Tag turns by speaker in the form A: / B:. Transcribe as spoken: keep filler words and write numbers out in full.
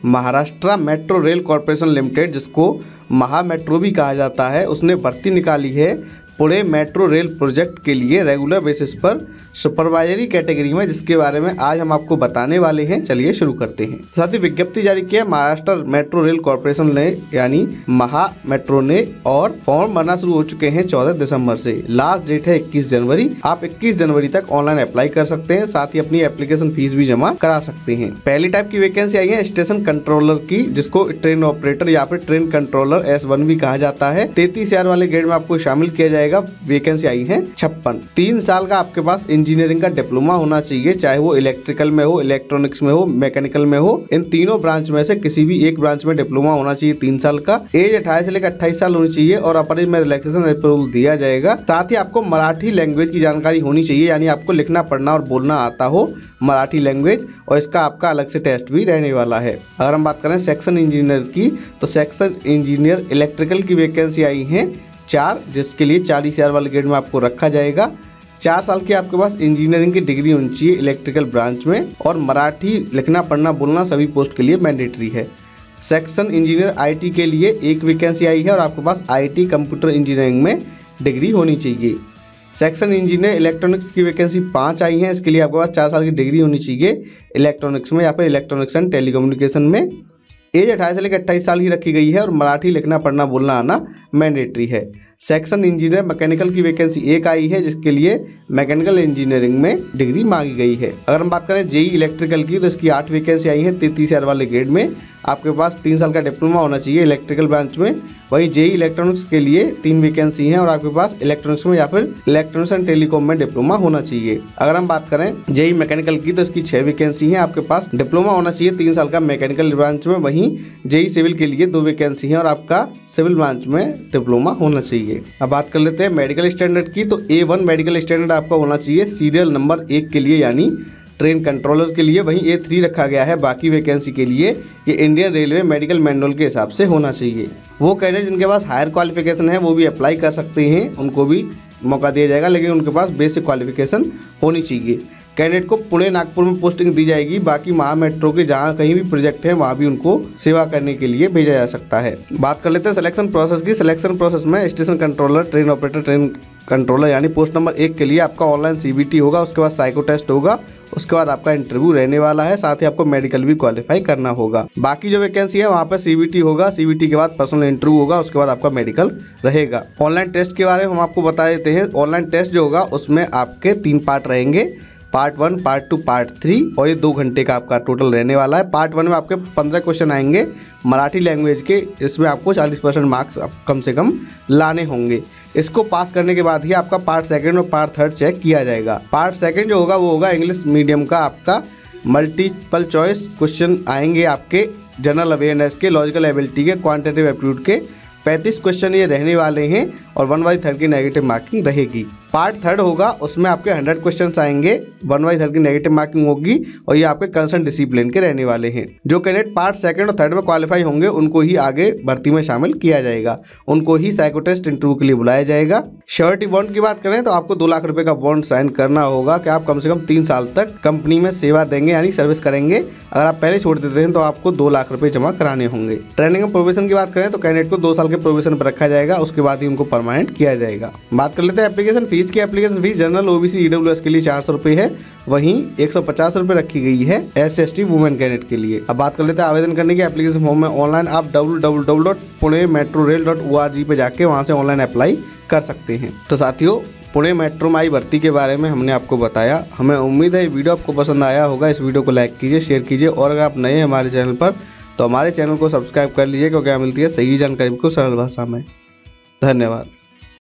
A: Maharashtra metro rail corporation limited, जिसको Maha metro भी कहा जाता है, उसने भर्ती निकाली है पुणे मेट्रो रेल प्रोजेक्ट के लिए रेगुलर बेसिस पर सुपरवाइजरी कैटेगरी में, जिसके बारे में आज हम आपको बताने वाले हैं। चलिए शुरू करते हैं। साथ ही विज्ञप्ति जारी किया महाराष्ट्र मेट्रो रेल कॉरपोरेशन ने, यानी महा मेट्रो ने, और फॉर्म भरना शुरू हो चुके हैं चौदह दिसंबर से। लास्ट डेट है इक्कीस जनवरी। आप इक्कीस जनवरी तक ऑनलाइन अप्लाई कर सकते हैं। साथ ही अपनी एप्लीकेशन फीस भी जमा करा सकते हैं। पहली टाइप की वैकेंसी आई है स्टेशन कंट्रोलर की, जिसको ट्रेन ऑपरेटर या फिर ट्रेन कंट्रोलर एस वन भी कहा जाता है। तैतीस हजार वाले ग्रेड में आपको शामिल किया जाएगा। वैकेंसी आई है छप्पन। तीन साल का आपके पास इंजीनियरिंग का डिप्लोमा होना चाहिए, चाहे वो इलेक्ट्रिकल में हो, इलेक्ट्रॉनिक्स में हो, मैकेनिकल में हो। इन तीनों ब्रांच में से किसी भी एक ब्रांच में डिप्लोमा होना चाहिए तीन साल का। एज अठारह से लेकर अट्ठाईस साल होनी चाहिए और अपर एज में रिलैक्सेशन अप्रूवल दिया जाएगा। साथ ही आपको मराठी लैंग्वेज की जानकारी होनी चाहिए, यानी आपको लिखना पढ़ना और बोलना आता हो मराठी लैंग्वेज, और इसका आपका अलग से टेस्ट भी रहने वाला है। अगर हम बात करें सेक्शन इंजीनियर की, तो सेक्शन इंजीनियर इलेक्ट्रिकल की वैकेंसी आई है चार, जिसके लिए चालीस हजार वाले ग्रेड में आपको रखा जाएगा। चार साल की आपके पास इंजीनियरिंग की डिग्री होनी चाहिए इलेक्ट्रिकल ब्रांच में, और मराठी लिखना पढ़ना बोलना सभी पोस्ट के लिए मैंडेटरी है। सेक्शन इंजीनियर आईटी के लिए एक वैकेंसी आई है और आपके पास आईटी कंप्यूटर इंजीनियरिंग में डिग्री होनी चाहिए। सेक्शन इंजीनियर इलेक्ट्रॉनिक्स की वैकेंसी पाँच आई है। इसके लिए आपके पास चार साल की डिग्री होनी चाहिए इलेक्ट्रॉनिक्स में या फिर इलेक्ट्रॉनिक्स एंड टेलीकम्युनिकेशन में। एज अठारह से लेकर अट्ठाईस साल ही रखी गई है और मराठी लिखना पढ़ना बोलना आना मैंडेटरी है। सेक्शन इंजीनियर मैकेनिकल की वैकेंसी एक आई है, जिसके लिए मैकेनिकल इंजीनियरिंग में डिग्री मांगी गई है। अगर हम बात करें जेई इलेक्ट्रिकल की, तो इसकी आठ वैकेंसी आई है तैतीस हजार वाले ग्रेड में। आपके पास तीन साल का डिप्लोमा होना चाहिए इलेक्ट्रिकल ब्रांच में। वहीं जेई इलेक्ट्रॉनिक्स के लिए तीन वैकेंसी हैं और आपके पास इलेक्ट्रॉनिक्स में या फिर इलेक्ट्रॉनिक्स एंड टेलीकॉम में डिप्लोमा होना चाहिए। अगर हम बात करें जेई मैकेनिकल की, तो इसकी छह वैकेंसी हैं। आपके पास डिप्लोमा होना चाहिए तीन साल का मैकेनिकल ब्रांच में। वहीं जेई सिविल के लिए दो वैकेंसी हैं और आपका सिविल ब्रांच में डिप्लोमा होना चाहिए। अब बात कर लेते हैं मेडिकल स्टैंडर्ड की, तो ए वन मेडिकल स्टैंडर्ड आपका होना चाहिए सीरियल नंबर एक के लिए, यानी ट्रेन कंट्रोलर के लिए। वहीं ए थ्री रखा गया है बाकी वैकेंसी के लिए। ये इंडियन रेलवे मेडिकल मैनुअल के हिसाब से होना चाहिए। वो कैंडिडेट जिनके पास हायर क्वालिफिकेशन है वो भी अप्लाई कर सकते हैं, उनको भी मौका दिया जाएगा, लेकिन उनके पास बेसिक क्वालिफिकेशन होनी चाहिए। कैंडिडेट को पुणे नागपुर में पोस्टिंग दी जाएगी। बाकी महा मेट्रो के जहाँ कहीं भी प्रोजेक्ट है वहाँ भी उनको सेवा करने के लिए भेजा जा सकता है। बात कर लेते हैं सिलेक्शन प्रोसेस की। सिलेक्शन प्रोसेस में station controller, train operator, train controller यानी पोस्ट नंबर एक के लिए आपका ऑनलाइन सीबीटी होगा, उसके बाद साइको टेस्ट होगा, उसके बाद आपका इंटरव्यू रहने वाला है। साथ ही आपको मेडिकल भी क्वालिफाई करना होगा। बाकी जो वैकेंसी है वहाँ पर सीबीटी होगा, सीबीटी के बाद पर्सनल इंटरव्यू होगा, उसके बाद आपका मेडिकल रहेगा। ऑनलाइन टेस्ट के बारे में हम आपको बता देते हैं। ऑनलाइन टेस्ट जो होगा उसमें आपके तीन पार्ट रहेंगे, part one, part two, part three, और ये दो घंटे का आपका टोटल रहने वाला है। पार्ट वन में आपके पंद्रह क्वेश्चन आएंगे मराठी लैंग्वेज के, इसमें आपको चालीस परसेंट मार्क्स कम से कम लाने होंगे। इसको पास करने के बाद ही आपका पार्ट सेकंड और पार्ट थर्ड चेक किया जाएगा। पार्ट सेकंड जो होगा वो होगा इंग्लिश मीडियम का, आपका मल्टीपल चॉइस क्वेश्चन आएंगे आपके जनरल अवेयरनेस के, लॉजिकल एबिलिटी के, क्वांटिटेटिव एप्टीट्यूड के। पैंतीस क्वेश्चन ये रहने वाले हैं और वन बाई थर्ड की नेगेटिव मार्किंग रहेगी। पार्ट थर्ड होगा उसमें आपके हंड्रेड क्वेश्चन आएंगे, वन बाई थर्ड की नेगेटिव मार्किंग होगी और ये आपके कंसर्न डिसिप्लिन के रहने वाले हैं। जो कैंडिडेट पार्ट सेकंड और थर्ड में क्वालिफाई होंगे उनको ही आगे भर्ती में शामिल किया जाएगा, उनको ही साइको टेस्ट इंटरव्यू के लिए बुलाया जाएगा। श्योरिटी बॉन्ड की बात करें तो आपको दो लाख रुपए का बॉन्ड साइन करना होगा कि आप कम से कम तीन साल तक कंपनी में सेवा देंगे, यानी सर्विस करेंगे। अगर आप पहले छोड़ देते हैं तो आपको दो लाख रुपए जमा कराने होंगे। ट्रेनिंग और प्रोविजन की बात करें तो कैंडिडेट को दो साल के प्रोविजन पर रखा जाएगा, उसके बाद ही उनको परमानेंट किया जाएगा। बात कर लेते हैं एप्लीकेशन फीस की। Application fee general, OBC, EWS के लिए चार सौ रुपए है, वहीं एक सौ पचास रुपए रखी गई है S S T women candidate के लिए। अब बात कर लेते हैं आवेदन करने की। एप्लीकेशन फॉर्म में ऑनलाइन आप W W W dot Pune metro rail dot O R G पे जाके वहां से ऑनलाइन अप्लाई कर सकते हैं। तो साथियों, पुणे मेट्रो में आई भर्ती के बारे में हमने आपको बताया। हमें उम्मीद है ये वीडियो आपको पसंद आया होगा। इस वीडियो को लाइक कीजिए, शेयर कीजिए, और अगर आप नए हैं हमारे चैनल पर तो हमारे चैनल को सब्सक्राइब कर लीजिए, क्योंकि मिलती है सही जानकारी को सरल भाषा में। धन्यवाद।